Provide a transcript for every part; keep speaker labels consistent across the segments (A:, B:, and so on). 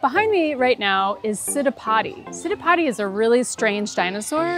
A: Behind me right now is Pseudopodi. Pseudopodi is a really strange dinosaur.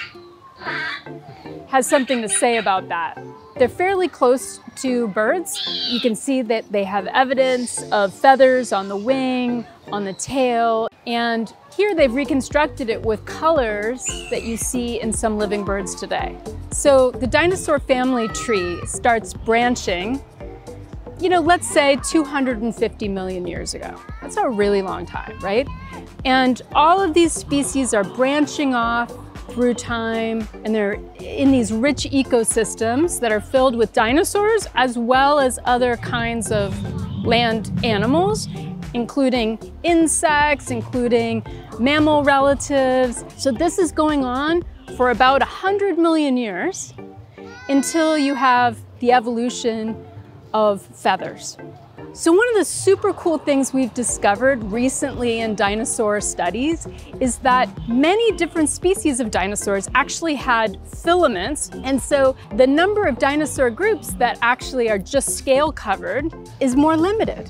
A: Has something to say about that. They're fairly close to birds. You can see that they have evidence of feathers on the wing, on the tail, and here they've reconstructed it with colors that you see in some living birds today. So the dinosaur family tree starts branching, let's say 250 million years ago. That's a really long time, right? And all of these species are branching off through time, and they're in these rich ecosystems that are filled with dinosaurs as well as other kinds of land animals, including insects, including mammal relatives. So this is going on for about 100 million years until you have the evolution of feathers. So one of the super cool things we've discovered recently in dinosaur studies is that many different species of dinosaurs actually had filaments. And so the number of dinosaur groups that actually are just scale covered is more limited.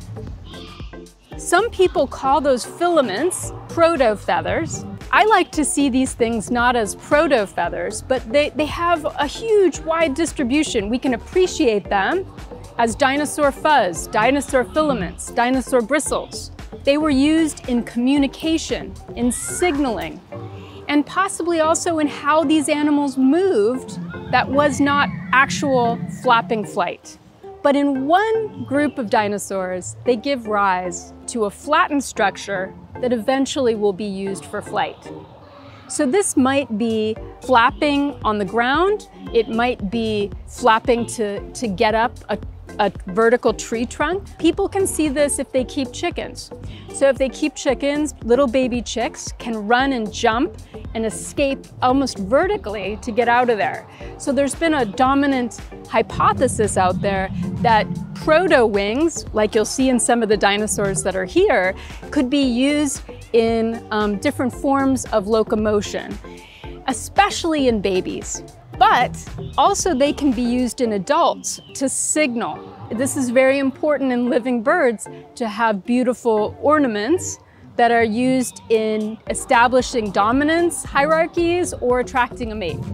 A: Some people call those filaments proto-feathers. I like to see these things not as proto-feathers, but they have a huge wide distribution. We can appreciate them as dinosaur fuzz, dinosaur filaments, dinosaur bristles. They were used in communication, in signaling, and possibly also in how these animals moved that was not actual flapping flight. But in one group of dinosaurs, they give rise to a flattened structure that eventually will be used for flight. So this might be flapping on the ground. It might be flapping to get up a vertical tree trunk. People can see this if they keep chickens. So if they keep chickens, little baby chicks can run and jump and escape almost vertically to get out of there. So there's been a dominant hypothesis out there that proto-wings, like you'll see in some of the dinosaurs that are here, could be used in different forms of locomotion, especially in babies. But also they can be used in adults to signal. This is very important in living birds to have beautiful ornaments that are used in establishing dominance hierarchies or attracting a mate.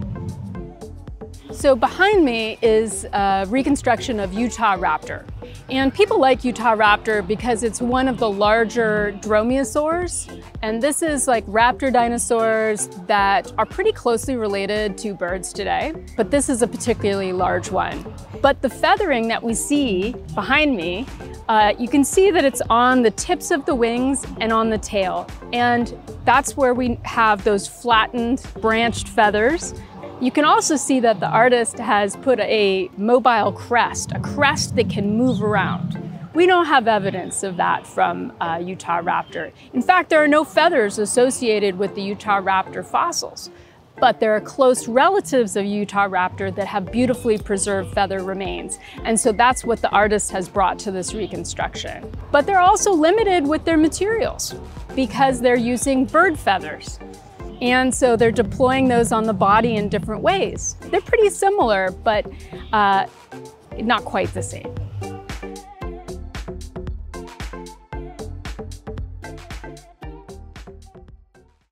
A: So behind me is a reconstruction of Aotearoa. And people like Aotearoa because it's one of the larger dromaeosaurs. And this is like raptor dinosaurs that are pretty closely related to birds today. But this is a particularly large one. But the feathering that we see behind me, you can see that it's on the tips of the wings and on the tail. And that's where we have those flattened, branched feathers. You can also see that the artist has put a mobile crest, a crest that can move around. We don't have evidence of that from Aotearoa. In fact, there are no feathers associated with the Aotearoa fossils, but there are close relatives of Aotearoa that have beautifully preserved feather remains. And so that's what the artist has brought to this reconstruction. But they're also limited with their materials because they're using bird feathers. And so they're deploying those on the body in different ways. They're pretty similar, but not quite the same.